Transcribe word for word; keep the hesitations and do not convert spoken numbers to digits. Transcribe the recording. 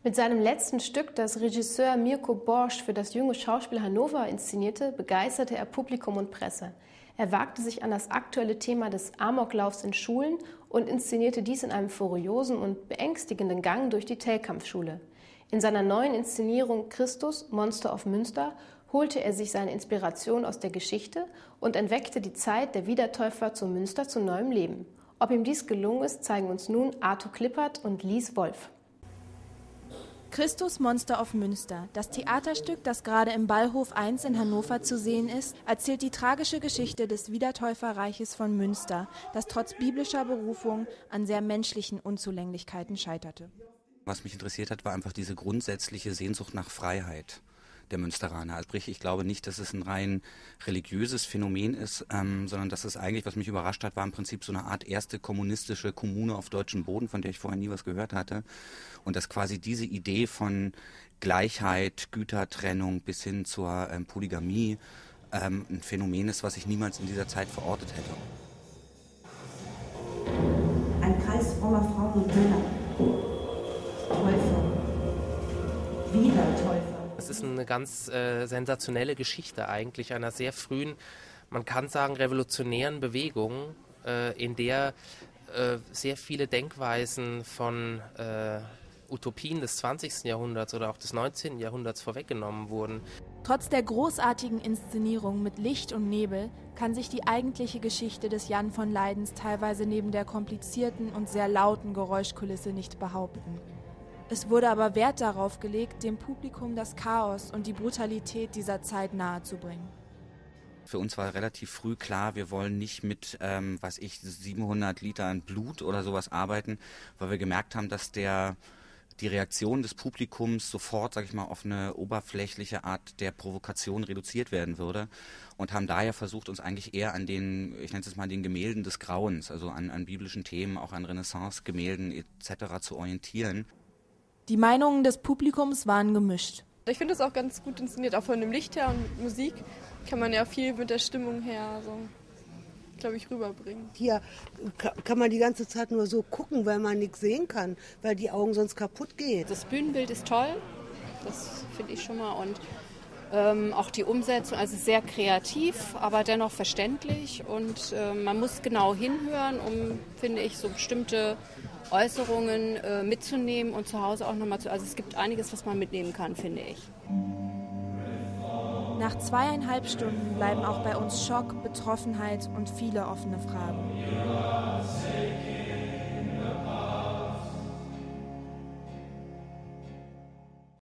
Mit seinem letzten Stück, das Regisseur Mirko Borsch für das Junge Schauspiel Hannover inszenierte, begeisterte er Publikum und Presse. Er wagte sich an das aktuelle Thema des Amoklaufs in Schulen und inszenierte dies in einem furiosen und beängstigenden Gang durch die Tell-Kampf-Schule. In seiner neuen Inszenierung Christus, Monster of Münster holte er sich seine Inspiration aus der Geschichte und entweckte die Zeit der Wiedertäufer zu Münster zu neuem Leben. Ob ihm dies gelungen ist, zeigen uns nun Arthur Klippert und Lies Wolf. Christus, Monster of Münster, das Theaterstück, das gerade im Ballhof eins in Hannover zu sehen ist, erzählt die tragische Geschichte des Wiedertäuferreiches von Münster, das trotz biblischer Berufung an sehr menschlichen Unzulänglichkeiten scheiterte. Was mich interessiert hat, war einfach diese grundsätzliche Sehnsucht nach Freiheit der Münsteraner. Also sprich, ich glaube nicht, dass es ein rein religiöses Phänomen ist, ähm, sondern dass es eigentlich, was mich überrascht hat, war im Prinzip so eine Art erste kommunistische Kommune auf deutschem Boden, von der ich vorher nie was gehört hatte. Und dass quasi diese Idee von Gleichheit, Gütertrennung bis hin zur ähm, Polygamie ähm, ein Phänomen ist, was ich niemals in dieser Zeit verortet hätte. Ein Kreis frommer Frauen und Männer. Täufer. Wiedertäufer. Es ist eine ganz äh, sensationelle Geschichte eigentlich einer sehr frühen, man kann sagen revolutionären Bewegung, äh, in der äh, sehr viele Denkweisen von äh, Utopien des zwanzigsten Jahrhunderts oder auch des neunzehnten Jahrhunderts vorweggenommen wurden. Trotz der großartigen Inszenierung mit Licht und Nebel kann sich die eigentliche Geschichte des Jan von Leidens teilweise neben der komplizierten und sehr lauten Geräuschkulisse nicht behaupten. Es wurde aber Wert darauf gelegt, dem Publikum das Chaos und die Brutalität dieser Zeit nahezubringen. Für uns war relativ früh klar, wir wollen nicht mit, ähm, was ich, siebenhundert Litern Blut oder sowas arbeiten, weil wir gemerkt haben, dass der die Reaktion des Publikums sofort, sag ich mal, auf eine oberflächliche Art der Provokation reduziert werden würde und haben daher versucht, uns eigentlich eher an den, ich nenne es mal, den Gemälden des Grauens, also an, an biblischen Themen, auch an Renaissance-Gemälden et cetera zu orientieren. Die Meinungen des Publikums waren gemischt. Ich finde es auch ganz gut inszeniert, auch von dem Licht her und Musik kann man ja viel mit der Stimmung her, so, glaube ich, rüberbringen. Hier kann man die ganze Zeit nur so gucken, weil man nichts sehen kann, weil die Augen sonst kaputt gehen. Das Bühnenbild ist toll, das finde ich schon mal, und ähm, auch die Umsetzung, also sehr kreativ, aber dennoch verständlich, und äh, man muss genau hinhören, um, finde ich, so bestimmte Äußerungen äh, mitzunehmen und zu Hause auch nochmal zu, also es gibt einiges, was man mitnehmen kann, finde ich. Nach zweieinhalb Stunden bleiben auch bei uns Schock, Betroffenheit und viele offene Fragen.